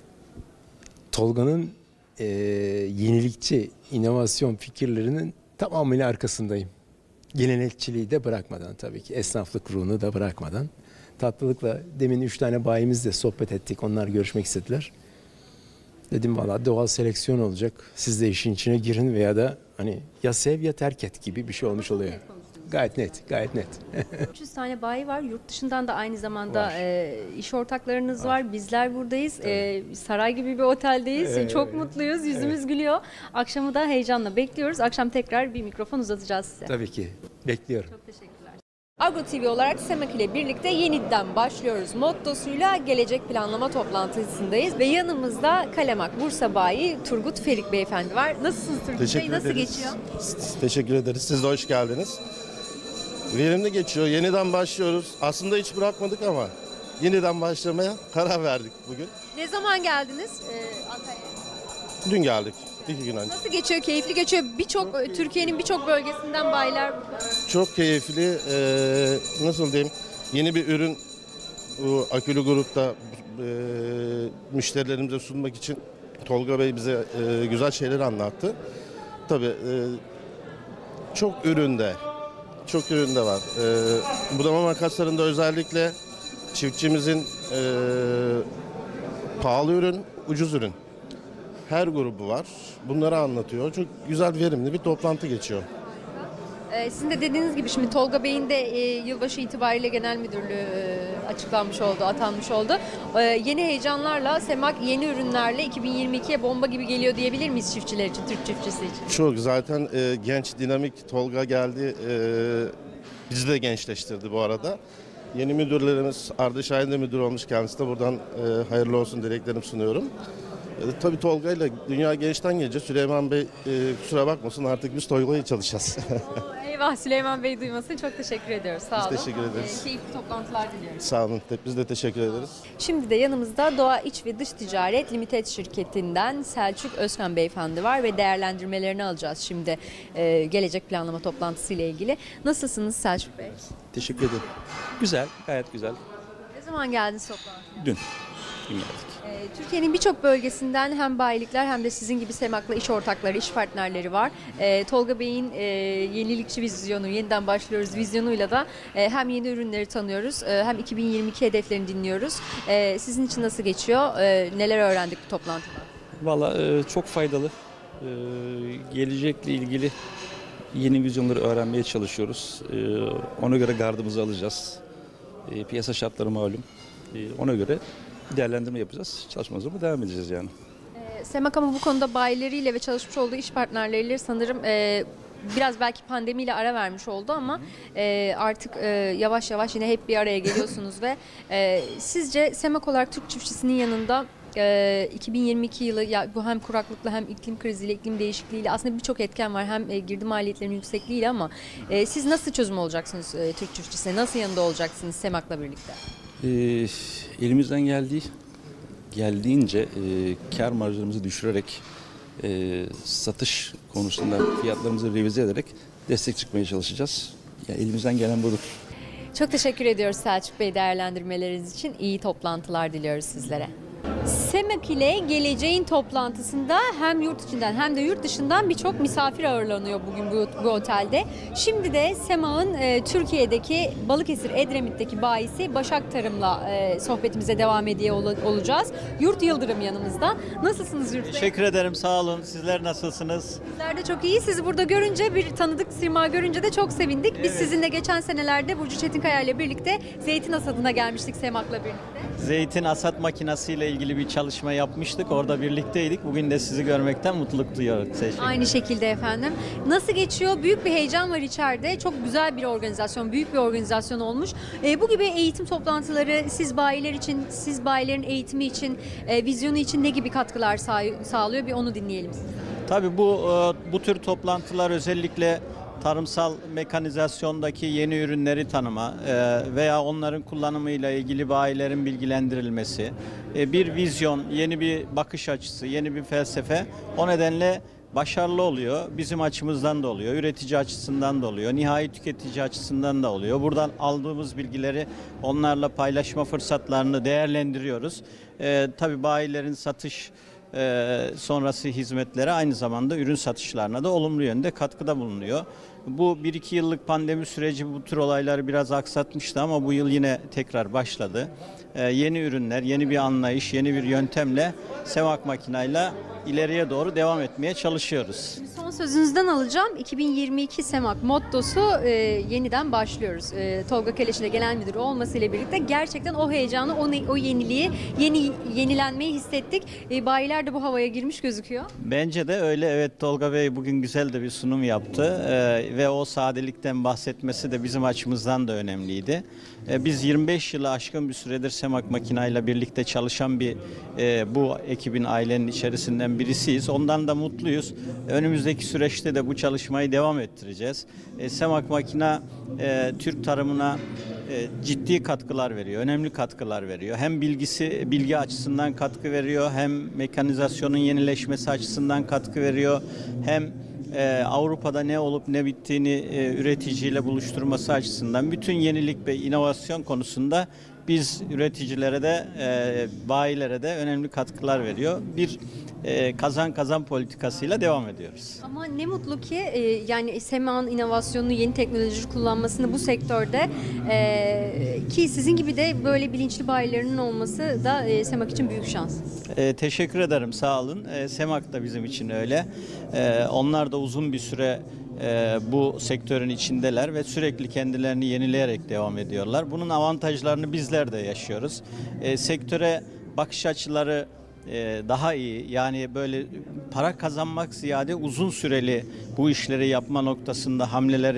Tolga'nın e, yenilikçi, inovasyon fikirlerinin tamamıyla arkasındayım. Gelenekçiliği de bırakmadan tabii ki, esnaflık ruhunu da bırakmadan. Tatlılıkla demin üç tane bayimizle sohbet ettik, onlar görüşmek istediler. Dedim valla doğal seleksiyon olacak, siz de işin içine girin veya da hani ya sev ya terk et gibi bir şey olmuş oluyor. Gayet net, gayet net. üç yüz tane bayi var. Yurt dışından da aynı zamanda e, iş ortaklarınız var. var. Bizler buradayız. E, saray gibi bir oteldeyiz. Evet, Çok evet. mutluyuz. Yüzümüz evet. gülüyor. Akşamı da heyecanla bekliyoruz. Akşam tekrar bir mikrofon uzatacağız size. Tabii ki. Bekliyorum. Çok teşekkürler. Agro T V olarak SEMAK ile birlikte yeniden başlıyoruz mottosuyla gelecek planlama toplantısındayız ve yanımızda Kalemak Bursa Bayi Turgut Ferik Beyefendi var. Nasılsınız Turgut Bey? Teşekkür Nasıl ederiz. geçiyor? Teşekkür ederiz. Siz de hoş geldiniz. Verimli geçiyor. Yeniden başlıyoruz. Aslında hiç bırakmadık ama yeniden başlamaya karar verdik bugün. Ne zaman geldiniz ee, Antalya'ya? Dün geldik. İki gün önce. Nasıl geçiyor? Keyifli geçiyor. Birçok Türkiye'nin birçok bölgesinden bayiler burada. Çok keyifli. Ee, nasıl diyeyim? Yeni bir ürün bu akülü grupta e, müşterilerimize sunmak için Tolga Bey bize e, güzel şeyler anlattı. Tabii e, çok üründe çok üründe var. E, budama makaslarında özellikle çiftçimizin e, pahalı ürün, ucuz ürün. Her grubu var. Bunları anlatıyor. Çok güzel, verimli bir toplantı geçiyor. Ee, sizin de dediğiniz gibi şimdi Tolga Bey'in de e, yılbaşı itibariyle genel müdürlüğü e, açıklanmış oldu, atanmış oldu. E, yeni heyecanlarla SEMAK yeni ürünlerle iki bin yirmi ikiye bomba gibi geliyor diyebilir miyiz çiftçiler için, Türk çiftçisi için? Çok. Zaten e, genç, dinamik Tolga geldi. E, bizi de gençleştirdi bu arada. Yeni müdürlerimiz, Arda Şahin de müdür olmuş, kendisi de buradan e, hayırlı olsun dileklerimi sunuyorum. E, tabii Tolga'yla dünya gençten gelince Süleyman Bey e, kusura bakmasın artık biz Tolga'yla çalışacağız. Eyvah, Süleyman Bey duymasın. Çok teşekkür ediyoruz. Sağ Biz olun. teşekkür ederiz. Ee, keyifli toplantılar diliyoruz. Sağ olun. Biz de teşekkür ederiz. Şimdi de yanımızda Doğa İç ve Dış Ticaret Limited şirketinden Selçuk Özkan Beyefendi var ve değerlendirmelerini alacağız şimdi e, gelecek planlama toplantısı ile ilgili. Nasılsınız Selçuk Bey? Teşekkür ederim. Güzel, gayet güzel. Ne zaman geldiniz toplantıya? Dün. Dün geldik. Ee, Türkiye'nin birçok bölgesinden hem bayilikler hem de sizin gibi SEMAK'la iş ortakları, iş partnerleri var. Ee, Tolga Bey'in e, yenilikçi vizyonu, yeniden başlıyoruz vizyonuyla da e, hem yeni ürünleri tanıyoruz e, hem iki bin yirmi iki hedeflerini dinliyoruz. E, sizin için nasıl geçiyor? E, neler öğrendik bu toplantıda? Valla e, çok faydalı. E, gelecekle ilgili yeni vizyonları öğrenmeye çalışıyoruz. E, ona göre gardımızı alacağız. E, piyasa şartları malum. E, ona göre değerlendirme yapacağız. Çalışmamıza devam edeceğiz yani. E, SEMAK ama bu konuda bayileriyle ve çalışmış olduğu iş partnerleriyle sanırım e, biraz belki pandemiyle ara vermiş oldu ama e, artık e, yavaş yavaş yine hep bir araya geliyorsunuz ve e, sizce SEMAK olarak Türk çiftçisinin yanında e, iki bin yirmi iki yılı ya bu hem kuraklıkla hem iklim kriziyle, iklim değişikliğiyle aslında birçok etken var. Hem e, girdi maliyetlerinin yüksekliğiyle ama e, siz nasıl çözüm olacaksınız e, Türk çiftçisine? Nasıl yanında olacaksınız SEMAK'la birlikte? E, elimizden geldiği geldiğince e, kar marjlarımızı düşürerek e, satış konusunda fiyatlarımızı revize ederek destek çıkmaya çalışacağız. Yani elimizden gelen budur. Çok teşekkür ediyoruz Selçuk Bey değerlendirmeleriniz için. İyi toplantılar diliyoruz sizlere. SEMAK ile geleceğin toplantısında hem yurt içinden hem de yurt dışından birçok misafir ağırlanıyor bugün bu, bu otelde. Şimdi de SEMAK'ın e, Türkiye'deki Balıkesir Edremit'teki bayisi Başak Tarım'la e, sohbetimize devam ediyor ol, olacağız. Yurt Yıldırım yanımızda. Nasılsınız Yurt Bey? Teşekkür ederim, sağ olun. Sizler nasılsınız? Bizler de çok iyi. Sizi burada görünce, bir tanıdık sima görünce de çok sevindik. Biz Evet. sizinle geçen senelerde Burcu Çetinkaya ile birlikte zeytin hasadına gelmiştik SEMAK'la birlikte. Zeytin hasat makinesiyle ilgili bir çalışma yapmıştık. Orada birlikteydik. Bugün de sizi görmekten mutluluk duyuyoruz. Teşekkür Aynı şekilde efendim. Nasıl geçiyor? Büyük bir heyecan var içeride. Çok güzel bir organizasyon, büyük bir organizasyon olmuş. E, bu gibi eğitim toplantıları siz bayiler için, siz bayilerin eğitimi için, e, vizyonu için ne gibi katkılar sağ- sağlıyor? Bir onu dinleyelim sizden. Tabii bu bu tür toplantılar özellikle tarımsal mekanizasyondaki yeni ürünleri tanıma veya onların kullanımıyla ilgili bayilerin bilgilendirilmesi, bir vizyon, yeni bir bakış açısı, yeni bir felsefe o nedenle başarılı oluyor. Bizim açımızdan da oluyor, üretici açısından da oluyor, nihai tüketici açısından da oluyor. Buradan aldığımız bilgileri onlarla paylaşma fırsatlarını değerlendiriyoruz. Ee, tabii bayilerin satış e, sonrası hizmetlere aynı zamanda ürün satışlarına da olumlu yönde katkıda bulunuyor. Bu bir iki yıllık pandemi süreci bu tür olayları biraz aksatmıştı ama bu yıl yine tekrar başladı. Ee, yeni ürünler, yeni bir anlayış, yeni bir yöntemle SEMAK makinayla ileriye doğru devam etmeye çalışıyoruz. Son sözünüzden alacağım. iki bin yirmi iki SEMAK mottosu e, yeniden başlıyoruz. E, Tolga Keleş'in de genel müdürü olmasıyla birlikte gerçekten o heyecanı, o, o yeniliği, yeni yenilenmeyi hissettik. E, bayiler de bu havaya girmiş gözüküyor. Bence de öyle. Evet, Tolga Bey bugün güzel de bir sunum yaptı ee, ve o sadelikten bahsetmesi de bizim açımızdan da önemliydi. Ee, biz yirmi beş yılı aşkın bir süredir SEMAK makinayla birlikte çalışan bir e, bu ekibin, ailenin içerisinden birisiyiz. Ondan da mutluyuz. Önümüzdeki süreçte de bu çalışmayı devam ettireceğiz. E, SEMAK makina e, Türk tarımına e, ciddi katkılar veriyor, önemli katkılar veriyor. Hem bilgisi bilgi açısından katkı veriyor, hem mekanizasyonun yenileşmesi açısından katkı veriyor, hem e, Avrupa'da ne olup ne bittiğini e, üreticiyle buluşturması açısından bütün yenilik ve inovasyon konusunda biz üreticilere de e, bayilere de önemli katkılar veriyor. Bir e, kazan kazan politikasıyla devam ediyoruz. Ama ne mutlu ki e, yani SEMAK'ın inovasyonunu, yeni teknoloji kullanmasını bu sektörde e, ki sizin gibi de böyle bilinçli bayilerinin olması da e, SEMAK için büyük şans. E, teşekkür ederim, sağ olun. E, SEMAK da bizim için öyle. E, onlar da uzun bir süre e, bu sektörün içindeler ve sürekli kendilerini yenileyerek devam ediyorlar. Bunun avantajlarını bizler de yaşıyoruz. E, sektöre bakış açıları e, daha iyi. Yani böyle para kazanmak ziyade uzun süreli bu işleri yapma noktasında hamleleri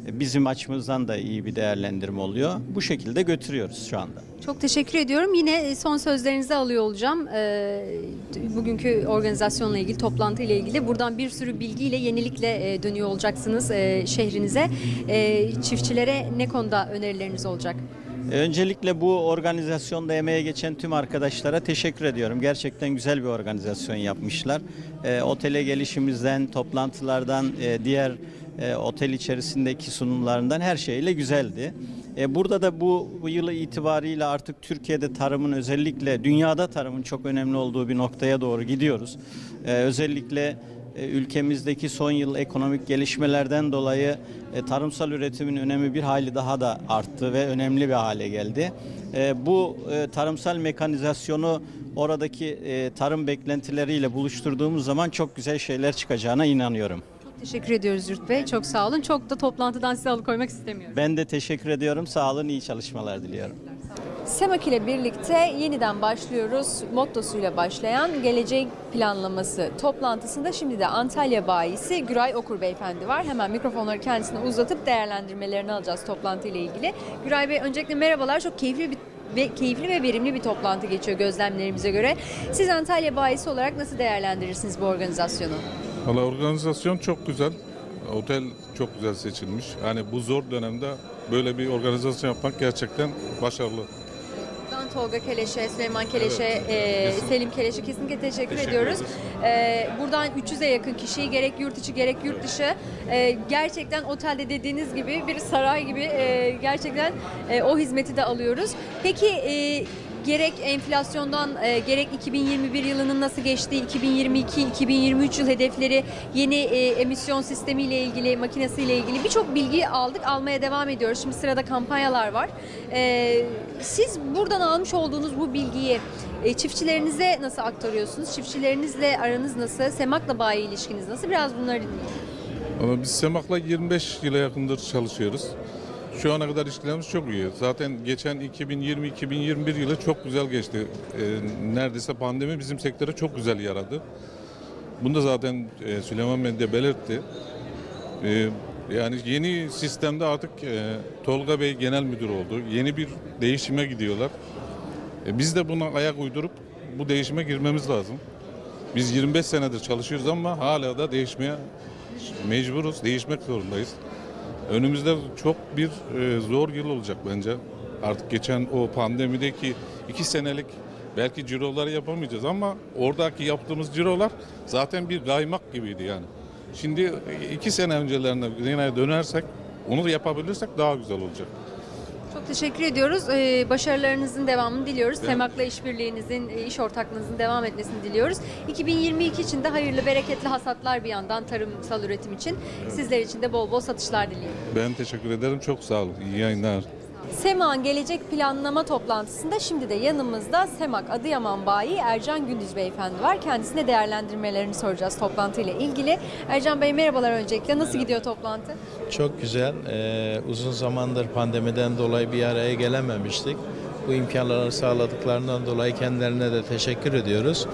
bizim açımızdan da iyi bir değerlendirme oluyor. Bu şekilde götürüyoruz şu anda. Çok teşekkür ediyorum. Yine son sözlerinizi alıyor olacağım. Ee, bugünkü organizasyonla ilgili, toplantıyla ilgili. Buradan bir sürü bilgiyle, yenilikle e, dönüyor olacaksınız e, şehrinize. E, çiftçilere ne konuda önerileriniz olacak? Öncelikle bu organizasyonda emeğe geçen tüm arkadaşlara teşekkür ediyorum. Gerçekten güzel bir organizasyon yapmışlar. E, otele gelişimizden, toplantılardan, e, diğer e, otel içerisindeki sunumlarından her şeyle güzeldi. E, burada da bu, bu yılı itibariyle artık Türkiye'de tarımın, özellikle dünyada tarımın çok önemli olduğu bir noktaya doğru gidiyoruz. E, özellikle e, ülkemizdeki son yıl ekonomik gelişmelerden dolayı e, tarımsal üretimin önemi bir hayli daha da arttı ve önemli bir hale geldi. E, bu e, tarımsal mekanizasyonu oradaki e, tarım beklentileriyle buluşturduğumuz zaman çok güzel şeyler çıkacağına inanıyorum. Teşekkür ediyoruz Züht Bey. Çok sağ olun. Çok da toplantıdan sizi alıkoymak istemiyorum. Ben de teşekkür ediyorum. Sağ olun. İyi çalışmalar diliyorum. SEMAK ile birlikte yeniden başlıyoruz. Mottosuyla başlayan gelecek planlaması toplantısında şimdi de Antalya bayisi Güray Okur Beyefendi var. Hemen mikrofonları kendisine uzatıp değerlendirmelerini alacağız toplantı ile ilgili. Güray Bey, öncelikle merhabalar. Çok keyifli bir ve keyifli ve verimli bir toplantı geçiyor gözlemlerimize göre. Siz Antalya bayisi olarak nasıl değerlendirirsiniz bu organizasyonu? Valla organizasyon çok güzel. Otel çok güzel seçilmiş. Yani bu zor dönemde böyle bir organizasyon yapmak gerçekten başarılı. Buradan Tolga Keleş'e, Süleyman Keleş'e, Evet, e, Selim Keleş'e kesinlikle teşekkür, Teşekkür ediyoruz. ederiz. E, buradan üç yüze yakın kişiyi gerek yurt içi gerek yurt dışı e, gerçekten otelde dediğiniz gibi bir saray gibi e, gerçekten e, o hizmeti de alıyoruz. Peki e, gerek enflasyondan e, gerek iki bin yirmi bir yılının nasıl geçtiği, iki bin yirmi iki iki bin yirmi üç yıl hedefleri, yeni e, emisyon sistemiyle ilgili, makinesiyle ilgili birçok bilgi aldık, almaya devam ediyoruz. Şimdi sırada kampanyalar var. E, siz buradan almış olduğunuz bu bilgiyi e, çiftçilerinize nasıl aktarıyorsunuz? Çiftçilerinizle aranız nasıl? SEMAK'la bayi ilişkiniz nasıl? Biraz bunları dinleyelim. Ama biz SEMAK'la yirmi beş yıla yakındır çalışıyoruz. Şu ana kadar ilişkilerimiz çok iyi. Zaten geçen iki bin yirmi iki bin yirmi bir yılı çok güzel geçti. Ee, neredeyse pandemi bizim sektöre çok güzel yaradı. Bunu da zaten e, Süleyman Bey de belirtti. Ee, yani yeni sistemde artık e, Tolga Bey genel müdür oldu. Yeni bir değişime gidiyorlar. E, biz de buna ayak uydurup bu değişime girmemiz lazım. Biz yirmi beş senedir çalışıyoruz ama hala da değişmeye mecburuz, değişmek zorundayız. Önümüzde çok bir e, zor yıl olacak bence. Artık geçen o pandemideki iki senelik belki ciroları yapamayacağız ama oradaki yaptığımız cirolar zaten bir kaymak gibiydi yani. Şimdi iki sene öncelerine yine dönersek, onu da yapabilirsek daha güzel olacak. Çok teşekkür ediyoruz. Ee, başarılarınızın devamını diliyoruz. Ben... SEMAK'la işbirliğinizin, iş ortaklığınızın devam etmesini diliyoruz. iki bin yirmi iki için de hayırlı, bereketli hasatlar bir yandan tarımsal üretim için. Evet. Sizler için de bol bol satışlar dileyim. Ben teşekkür ederim. Çok sağ olun. İyi yayınlar. SEMAK'ın gelecek planlama toplantısında şimdi de yanımızda SEMAK Adıyaman Bayi Ercan Gündüz Beyefendi var. Kendisine değerlendirmelerini soracağız toplantıyla ilgili. Ercan Bey, merhabalar öncelikle. Nasıl Merhaba. gidiyor toplantı? Çok güzel. Ee, uzun zamandır pandemiden dolayı bir araya gelememiştik. Bu imkanları sağladıklarından dolayı kendilerine de teşekkür ediyoruz.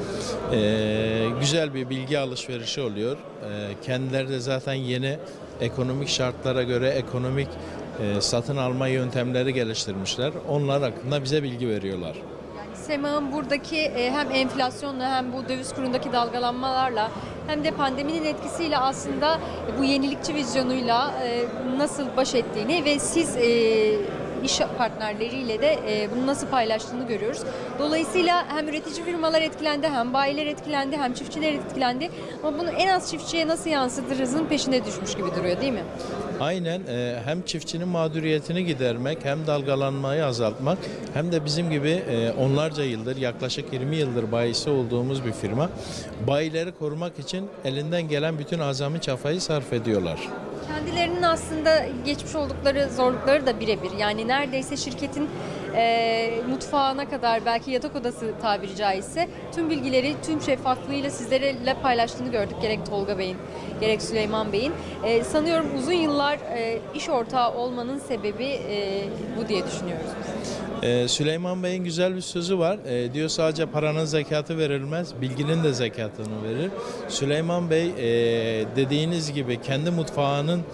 Ee, güzel bir bilgi alışverişi oluyor. Ee, kendileri de zaten yeni ekonomik şartlara göre ekonomik e, satın alma yöntemleri geliştirmişler. Onlar hakkında bize bilgi veriyorlar. Yani SEMAK'ın buradaki e, hem enflasyonla hem bu döviz kurundaki dalgalanmalarla hem de pandeminin etkisiyle aslında bu yenilikçi vizyonuyla e, nasıl baş ettiğini ve siz e, iş partnerleriyle de e, bunu nasıl paylaştığını görüyoruz. Dolayısıyla hem üretici firmalar etkilendi, hem bayiler etkilendi, hem çiftçiler etkilendi. Ama bunu en az çiftçiye nasıl yansıtırızın peşine düşmüş gibi duruyor, değil mi? Aynen. E, hem çiftçinin mağduriyetini gidermek, hem dalgalanmayı azaltmak, hem de bizim gibi e, onlarca yıldır, yaklaşık yirmi yıldır bayisi olduğumuz bir firma, bayileri korumak için elinden gelen bütün azami çabayı sarf ediyorlar. Kendilerinin aslında geçmiş oldukları zorlukları da birebir. Yani neredeyse şirketin e, mutfağına kadar, belki yatak odası tabiri caizse tüm bilgileri tüm şeffaflığıyla sizlerle paylaştığını gördük. Gerek Tolga Bey'in, gerek Süleyman Bey'in. E, sanıyorum uzun yıllar e, iş ortağı olmanın sebebi e, bu diye düşünüyoruz biz. Ee, Süleyman Bey'in güzel bir sözü var. Ee, diyor sadece paranın zekatı verilmez, bilginin de zekatını verir. Süleyman Bey e, dediğiniz gibi kendi mutfağının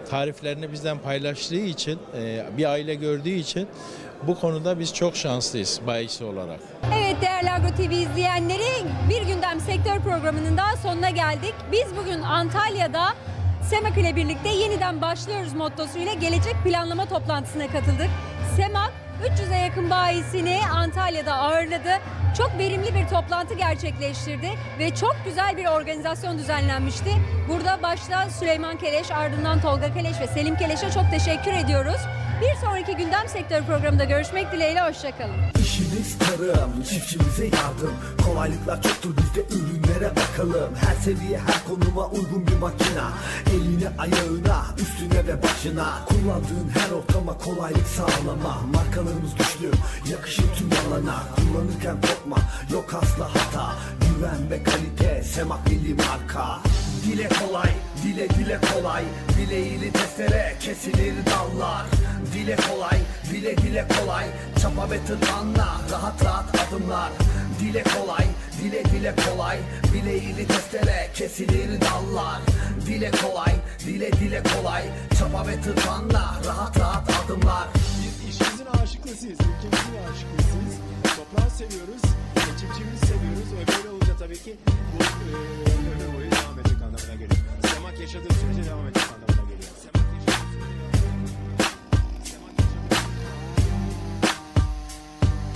tariflerini bizden paylaştığı için, e, bir aile gördüğü için bu konuda biz çok şanslıyız bayisi olarak. Evet değerli Agro T V izleyenleri, Bir Gündem Sektör programının daha sonuna geldik. Biz bugün Antalya'da SEMAK ile birlikte yeniden başlıyoruz mottosuyla gelecek planlama toplantısına katıldık. SEMAK üç yüze yakın bayisini Antalya'da ağırladı. Çok verimli bir toplantı gerçekleştirdi ve çok güzel bir organizasyon düzenlenmişti. Burada başta Süleyman Keleş, ardından Tolga Keleş ve Selim Keleş'e çok teşekkür ediyoruz. Bir sonraki Gündem Sektör programında görüşmek dileğiyle, hoşçakalın. İşimiz tarım, çiftçimize yardım. Kolaylıklar çoktur, biz de ürünlere bakalım. Her seviye, her konuma uygun bir makina. Eline, ayağına, üstüne ve başına. Kullandığın her ortama kolaylık sağlama. Markalarımız güçlü, yakışır tüm alana. Kullanırken korkma, yok asla hata. Güven ve kalite, SEMAK milli marka. Dile kolay, dile dile kolay. Bileğiyle testere kesilir dallar. Dile kolay, dile dile kolay. Çapa ve tırmanla, rahat rahat adımlar. Dile kolay, dile dile kolay. Bileğiyle testere kesilir dallar. Dile kolay, dile dile kolay. Çapa ve tırmanla, rahat rahat adımlar. Biz işimizin aşıklısıyız, ülkemizin aşıklısıyız. Toprağı seviyoruz, çiftçimizi seviyoruz. Ve böyle olunca tabii ki bu e, ömür boyu devam edecek anlamına geliyor. SEMAK yaşadığı sürece devam edecek anlamına geliyor. SEMAK yaşadığı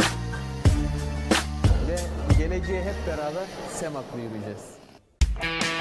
Ve geleceğe hep beraber SEMAK'la yürüyeceğiz.